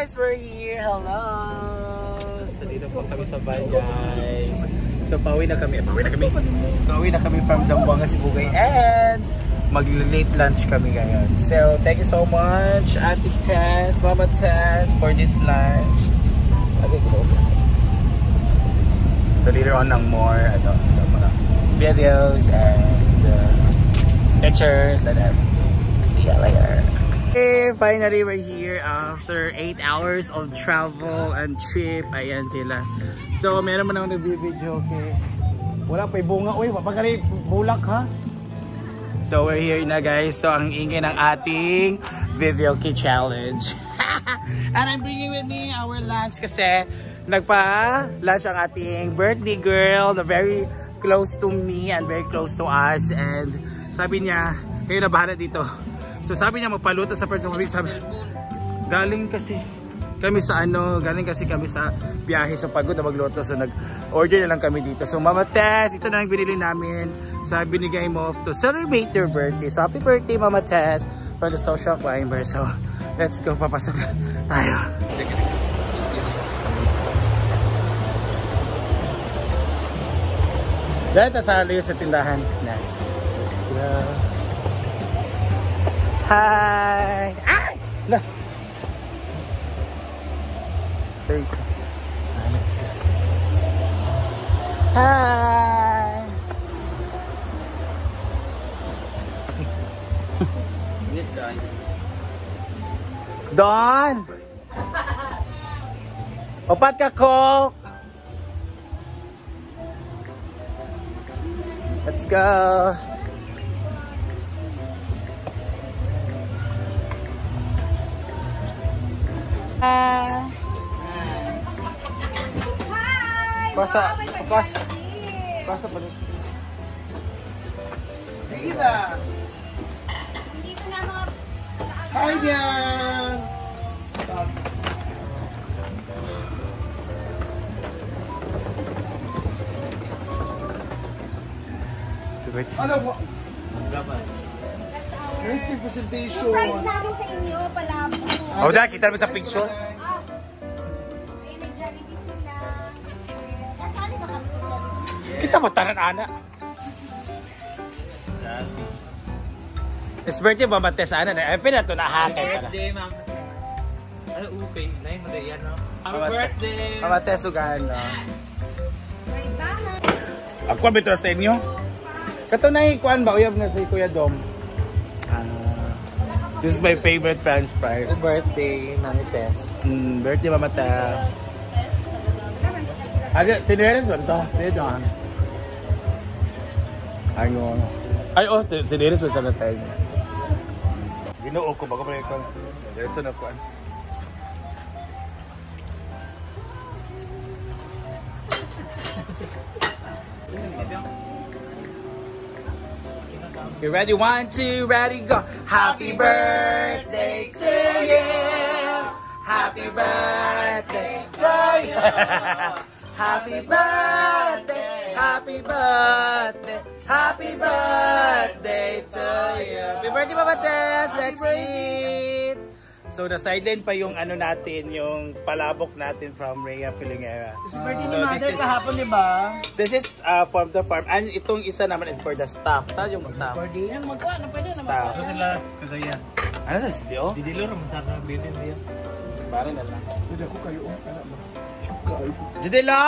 guys, we're here. Hello. So dito po kami sa van, guys. So pauwi na kami from Zamboanga, Sibugay, and mag-late lunch kami ngayon. So thank you so much, Ate Tess, Mama Tess, for this lunch. So later on ng more so mga videos and pictures and everything. So see you later. Okay, finally we're here after 8 hours of travel and trip. Ayan sila. So meron man ako nag-video, okay. Wala pa bunga, uy, mapagkali bulak ha. So we're here na, guys. So ang ingay ng ating video key challenge. And I'm bringing with me our lunch kasi nagpa-lunch ang ating birthday girl na very close to me and very close to us. And sabi niya, kayo na bahala dito. So sabi niya magpaluto sa first week. Sabi, galing kasi kami sa biyahe, so pagod na magluto, so nag-order na lang kami dito. So Mama Tess, ito na lang binili namin sa binigay mo to celebrate your birthday. So happy birthday, Mama Tess, for the social climber. So let's go, papasok tayo. Dahil tayo sa layo sa tindahan. Let's go. Hi! Ay! Nah. Let's go. Hi! Miss Dawn. Dawn! Opat ka, Coke! Let's go! Hi! Pasa pa rin. Gita! Dito na mga... Hi, Diyan! Ano mo? Nice presentation. Surprise namin sa inyo, palabo. Oh, dahil kita namin sa picture. Ayun, may Jollibee sila. Kasali ba kami sa Jollibee? Kita mo, tanan, ana. It's birthday, Mama Tess, ana. Ay, pinato na hakay pala. Birthday, Mama. Ano, okay. Nay, madayan, no? Happy birthday! Mama Tess, ugaan, no? May bahan. Ako ang bito sa inyo. Kato na ikuan ba? Uyab nga si Kuya Dom. This is my favorite French fry. Happy birthday, Mami Tess. Birthday, Mama Tess. Sineres ba ito? Sige, John. Ay, oh, sineres ba sa natay? Ginoo ko, bago pa rin ko. Diretso na kuan. You ready? 1, 2, ready, go! Happy birthday to you! Happy birthday to you! Happy birthday! Happy birthday! Happy birthday to you! Happy birthday, Mama Tess! Let's eat! So, na-sideline pa yung ano natin, yung palabok natin from Rhea Filingera. So, birthday ni Mother kahapon, di ba? This is from the farm. And itong isa naman is for the staff. Saan yung staff? Birthday yan, magkuha na pwede na Staff. magkuha. Ano sila kagaya? Ano sa studio? Si Dilor, masarap na bilin niya. Barin na lang. Pwede ako kayo, anak mo. Judela!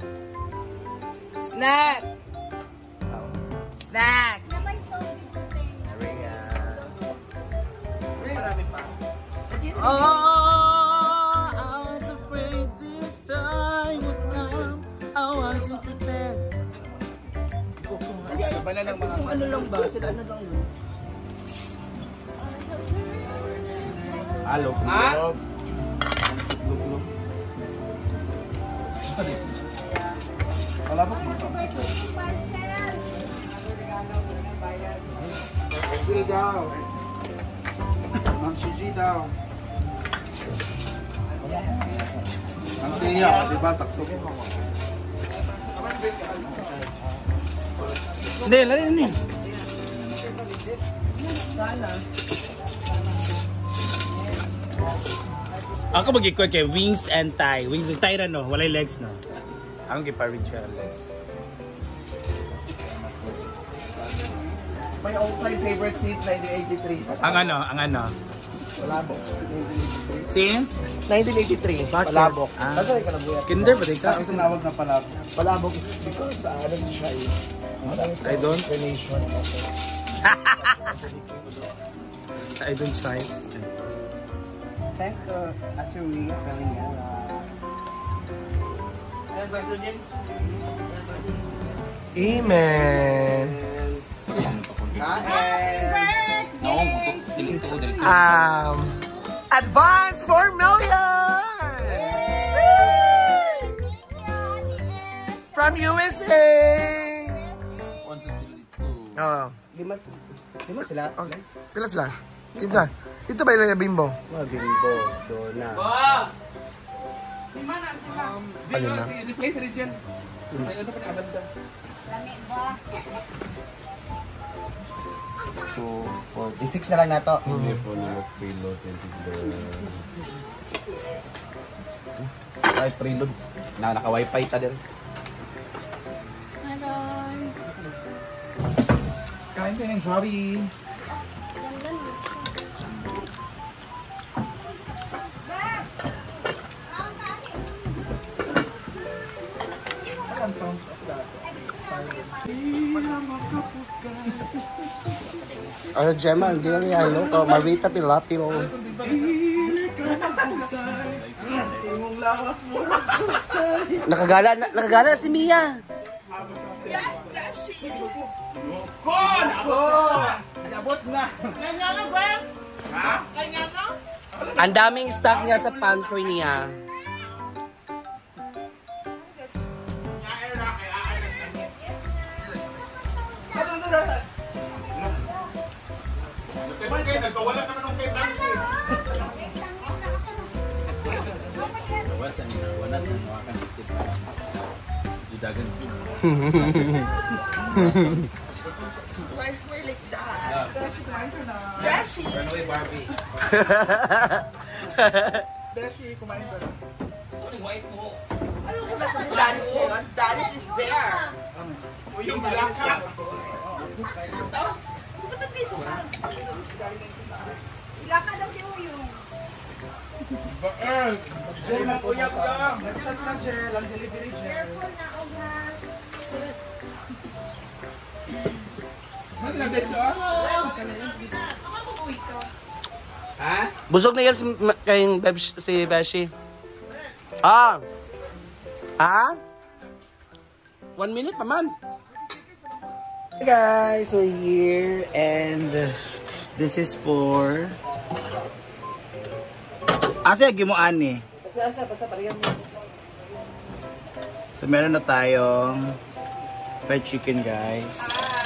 Snack! Snack! Naman so dito, Ten. Marami pa. Oh, I was afraid this time would come. I wasn't prepared. Ano lang ba? Sila ano lang yun? Halo. Ha? Palabok mo. Parcel! Sige daw. Ma'am Shiji daw. Ang siya, di ba? Takto. Hindi, lari na yun. Sana. Ako mag-ikot kay wings and thigh. Wings and thigh na no, walay legs no. Ang gipa-reach legs. My all-time favorite since 1983. Ang ano? Palabok. Since? 1983. Bakit? Palabok. Ah. Bagay ka na buya. Kinder ba di ka? Kasi tinawag na palabok. Palabok is because ano siya eh. I don't. Relation. I don't choice. Thank after we feeling Amen. Advance 4 million from USA. Oh, lima sila. Okay. Pila sila? Kinsa? Dito ba ilang bimbo? Bimbo, dona. Alin na? Replace region. Lami ba? 2, 4, 6 na lang na to. Sige po na preload and ay preload. Naka-wifi ta din. Hello. Kain ka ng Joby. Ano, Gemma, hindi lang yan, no? Marita Pilapil. Nakagala si Mia. Ang daming stock niya sa pantry niya. Beshi, kumain ka na. Sorry, white mo. Danis is there. Yung black cap. Tapos, pumunta dito ka. Ilaka daw si Uyong. Jel, ang uyab ka. Nag-chat lang, Jel. Ang delivery, Jel. Careful na, Ogas. Ha? Busog na yan kayong si Beshi. Ah! Ha? 1 minute pa man. Hey guys, we're here and this is for asa mo ani. Basta pariyan mo. So meron na tayong fried chicken guys.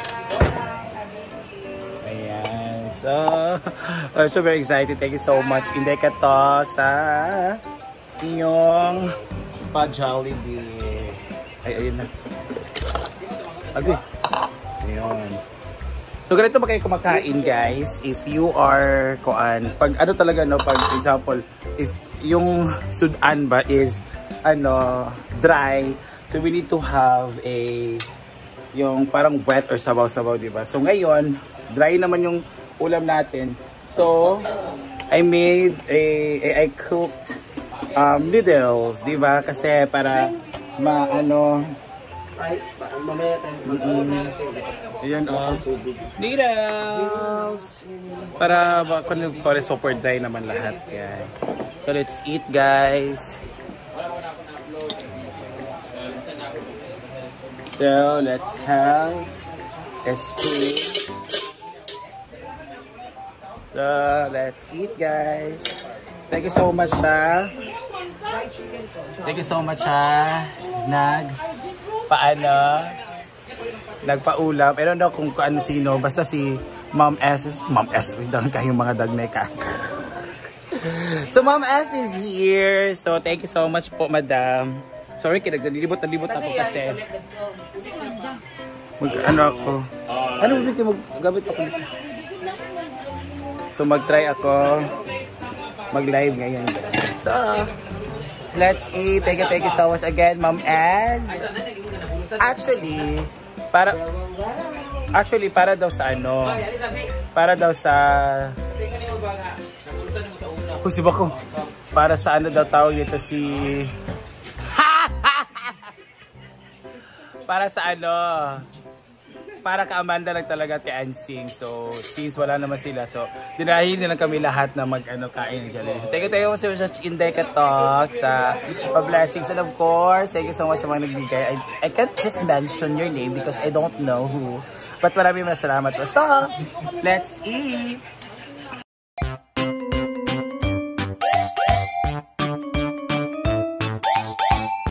Ayan. So I'm so very excited. Thank you so much Indeka Talks sa inyong pa-Jollibee. Ay, ayun na. Okay. Ayun. So ganito ba kayo kumakain guys? If you are pag ano talaga no, pag example, if yung sudan ba is dry, so we need to have yung parang wet or sabaw-sabaw, di ba? So ngayon, dry naman yung ulam natin. So I made I cooked noodles, di ba? Kasi para Ay, mamaya tayo. ayan noodles para super dry naman lahat yan. So let's eat guys. So let's have a spoon. So let's eat guys. Thank you so much nagpaulam. I don't know kung ano sino, basta si Mom S, wait lang kayong mga dagmeka. So Mom S is here. So thank you so much po, Madam. Sorry, kinagdalibot ako kasi. Ako. Ano ba gamit ako? So mag-try ako. mag-live ngayon. So, let's eat. Thank you so much again, Ma'am Ez. Actually, para daw sa ano? Para daw sa... Kung si Bako. Para sa ano daw tawag dito si... Para sa ano? Para ka Amanda lang talaga ti Ansing. So, since wala naman sila, so, dinahin nilang kami lahat na kain ng Jollibee. So, thank you so much sa Chicken Deca Talk, sa pa-blessings, and of course, thank you so much sa mga nagbigay. I can't just mention your name because I don't know who. But maraming salamat. So, let's eat!